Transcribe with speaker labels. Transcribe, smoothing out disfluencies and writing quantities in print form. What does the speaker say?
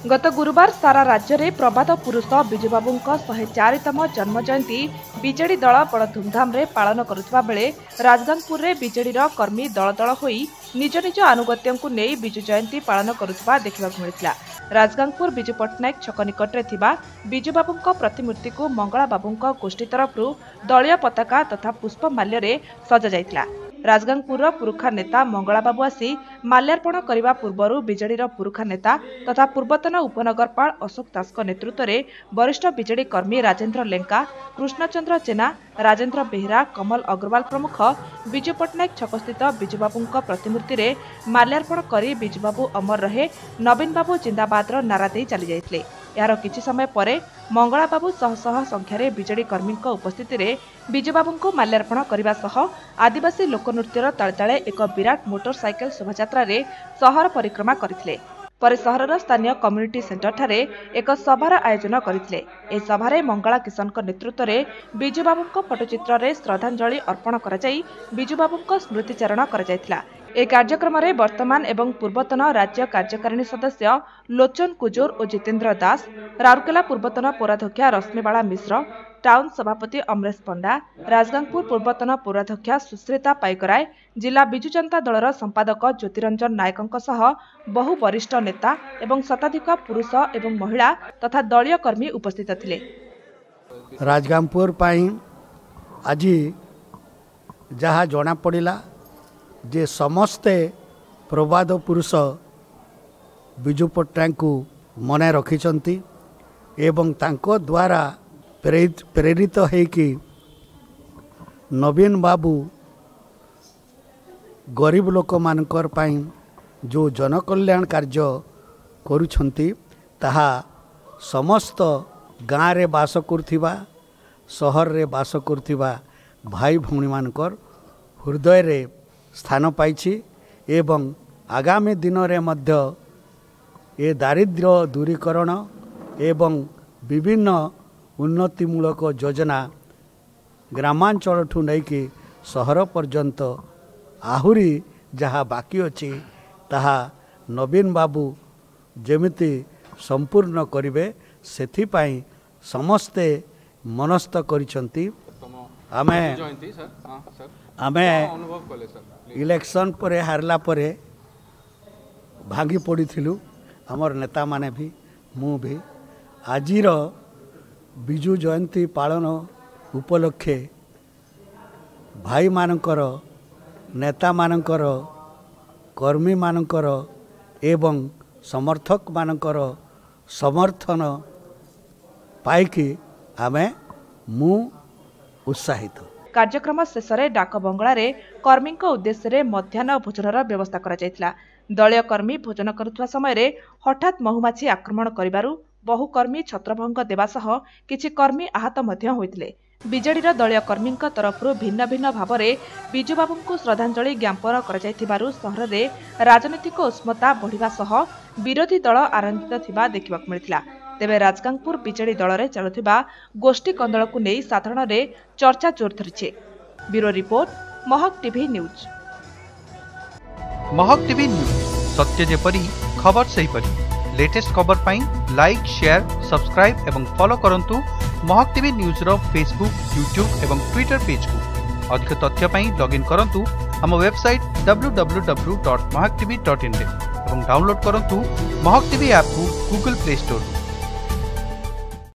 Speaker 1: गत गुरुवार सारा राज्य में प्रबाद पुरुष बिजुबाबू 104तम जन्म जयंती बीजेडी दल बड़ धूमधाम रे पालन करुवा बेले राजगांगपुर रे बीजेडी कर्मी दल दल होई निज निज आनुगत्यों को नहीं बिजु जयंती पालन करुवा देखा मिलता। राजगांगपुर बिजु पट्टनायक छक निकटरे थिबा बिजुबाबू प्रतिमूर्ति को मंगला बाबू गोष्ठी तरफ दलीय पताका तथा पुष्पमाल्य रे सजा जायतिला। राजगांगपुर पुरुखा नेता मंगला बाबू आसी माल्यार्पण करने पूर्व बीजेडी पुरुखा नेता तथा पूर्वतन उपनगरपाल अशोक दास नेतृत्व में वरिष्ठ बीजेडी कर्मी राजेन्द्र लेंका, कृष्णचंद्र जेना, राजेन्द्र बेहरा, कमल अग्रवाल प्रमुख बिजु पट्टनायक छकस्थित बिजुबाबू प्रतिमूर्ति रे माल्यार्पण कर बिजुबाबू अमर रहे, नवीन बाबू जिंदाबाद नारा दे चली जाइथिले। यार किछि समय परे मंगला बाबू शह शह संख्यार बीजेडी कर्मी उपस्थिति रे बिजुबाबू को माल्यार्पण करने सह आदिवासी लोकनृत्यर ताले ताले एक विराट मोटरसाइकेल शोभायात्रा रे सहर परिक्रमा करथिले। पर सहरर स्थानीय कम्युनिटी सेंटर ठारे एक सभार आयोजन करथिले। ए सभारे मंगला किशन नेतृत्व में बिजुबाबू फटोचित्र रे श्रद्धांजलि अर्पण करा जाई बिजुबाबू स्मृतिचारण करा जायतिला। ए कार्यक्रम में वर्तमान एवं पूर्वतन राज्य कार्यकारिणी सदस्य लोचन कुजूर और जितेंद्र दास, राउरकेला पूर्वतन पौराध्यक्षा रश्मिबाला मिश्र, टाउन सभापति अमरेश पंडा, राजगांगपुर पूर्वतन पौराध्यक्षा सुश्रिता पाइकराय, जिला बिजु जनता दलर संपादक ज्योतिरंजन नायकों सह बहु वरिष्ठ नेता एवं शताधिक पुरुष एवं महिला तथा दलीय कर्मी उपस्थित थिले।
Speaker 2: राजगांगपुर पाई आज जहाँ जना पड़ा जे समस्ते प्रबाद पुरुष बिजु पट्टनायक को मने रखिछंती एवं तांको द्वारा प्रेरित होइकि नवीन बाबू गरीब लोक मानकर पाई जो जनकल्याण कार्य करुछंती ताहा समस्त गाँव रे बास करथिबा सहर रे बास करथिबा भाई भौणी मानकर हृदय रे स्थान पाइछि एवं आगामी दिन रे मध्य ए दारिद्र्य दूरीकरण एवं विभिन्न उन्नतिमूलक योजना ग्रामांचल ठू नहीं कि सहर पर्यंत आहुरी जहाँ बाकी अच्छी ताहा नवीन बाबू जेमिति संपूर्ण करिवे सेथिपाई समस्ते मनस्थ करिसंती। आमे इलेक्शन परे हारला परे भांगी पड़ीथिलु हमर नेता माने भी मु भी आजिर बिजु जयंती पालन उपलक्षे भाई मानकर नेता मानकर कर्मी मानकर एवं समर्थक मानकर समर्थन पाइकी आमे मु उत्साहित।
Speaker 1: कार्यक्रम शेष में डाक बंगला रे कर्मी उद्देश्य रे मध्याह्न भोजनर व्यवस्था करा जायतिला। दलीय कर्मी भोजन करुवा समय रे हठात महुमाछी आक्रमण करिबारु बहु कर्मी छत्रभंग देवा सह किछि कर्मी आहत मध्य होइतिले। बीजेडीर दलीय कर्मी तरफ भिन्न भिन्न भाव में बिजुबाबू को श्रद्धांजलि ज्ञापन करा जायथिबारु सहर रे राजनीतिक उष्मता बढ़िबा सह विरोधी दल आनंदित थिबा देखिबा मिलिथिला। तेबे राजगांगपुर बीजेडी दल रे चलुथिबा गोष्ठी कंदल को नहीं साधारण रे चर्चा जोर धरिछे। Bureau report, Mahak TV news.
Speaker 3: Mahak TV news सत्य जेपरी खबर सही परी। लेटेस्ट खबर पाई लाइक, शेयर, सब्सक्राइब एवं फॉलो करंतु महक टीवी न्यूज रो फेसबुक, यूट्यूब एवं ट्विटर पेज को। अधिक तथ्य पाई लॉगिन करंतु हम वेबसाइट www.mahaktv.in रे एवं डाउनलोड करंतु महक टीवी ऐप को गूगल प्ले स्टोर।